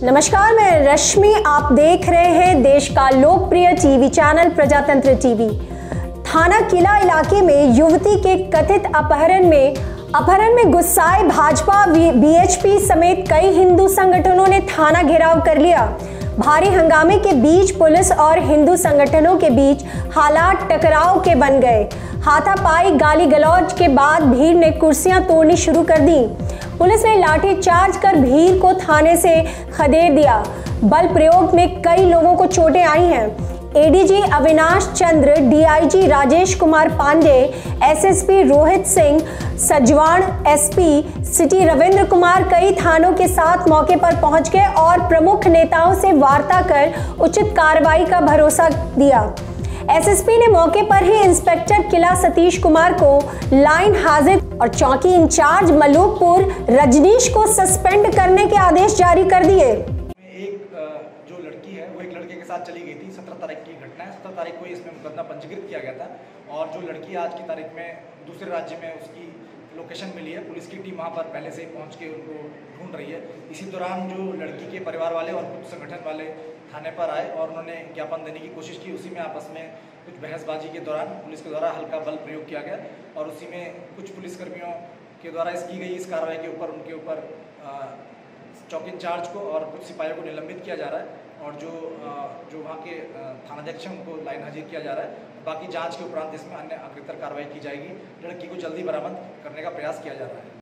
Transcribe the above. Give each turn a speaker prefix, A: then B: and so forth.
A: नमस्कार, मैं रश्मि। आप देख रहे हैं देश का लोकप्रिय टीवी चैनल प्रजातंत्र टीवी। थाना किला इलाके में युवती के कथित अपहरण में गुस्साए भाजपा, बीएचपी समेत कई हिंदू संगठनों ने थाना घेराव कर लिया। भारी हंगामे के बीच पुलिस और हिंदू संगठनों के बीच हालात टकराव के बन गए। हाथापाई, गाली गलौज के बाद भीड़ ने कुर्सियां तोड़नी शुरू कर दी। पुलिस ने लाठी चार्ज कर भीड़ को थाने से खदेड़ दिया। बल प्रयोग में कई लोगों को चोटें आई हैं। ADG Avinash Chandra, DIG Rajesh Kumar Pandey, SSP Rohit Singh Sajwan, SP city Ravindra Kumar कई थानों के साथ मौके पर पहुंच गए और प्रमुख नेताओं से वार्ता कर उचित कार्रवाई का भरोसा दिया। एसएसपी ने मौके पर ही इंस्पेक्टर किला सतीश कुमार को लाइन हाजिर और चौकी इंचार्ज मलूकपुर रजनीश को सस्पेंड करने के आदेश जारी कर दिए।
B: जो लड़की है वो एक लड़के के साथ चली गई थी। 17 तारीख की घटना है। 17 तारीख को इसमें मुकदमा पंजीकृत किया गया था और जो लड़की आज की तारीख में दूसरे राज्य में उसकी लोकेशन मिली है। पुलिस की टीम वहाँ पर पहले से ही पहुँच के उनको ढूंढ रही है। इसी दौरान जो लड़की के परिवार वाले और कुछ संगठन वाले थाने पर आए और उन्होंने ज्ञापन देने की कोशिश की। उसी में आपस में कुछ बहसबाजी के दौरान पुलिस के द्वारा हल्का बल प्रयोग किया गया और उसी में कुछ पुलिसकर्मियों के द्वारा की गई इस कार्रवाई के ऊपर उनके ऊपर चौकी इंचार्ज को और कुछ सिपाहियों को निलंबित किया जा रहा है और जो वहाँ के थानाध्यक्ष हैं उनको लाइन हाजिर किया जा रहा है। बाकी जांच के उपरांत इसमें अन्य अग्रतर कार्रवाई की जाएगी। लड़की को जल्दी बरामद करने का प्रयास किया जा रहा है।